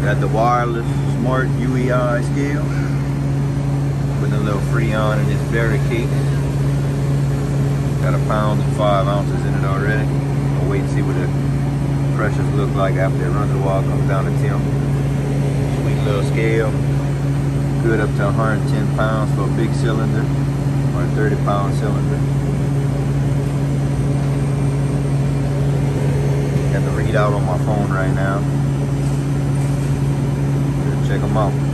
Got the wireless smart UEI scale with a little freon in its berry case. Got 1 pound and 5 ounces in it already. I'll wait and see what the pressures look like after it runs the wall, comes down to temp. Sweet little scale. Good up to 110 pounds for a big cylinder or a 30-pound cylinder. Got the readout on my phone right now. Check them out.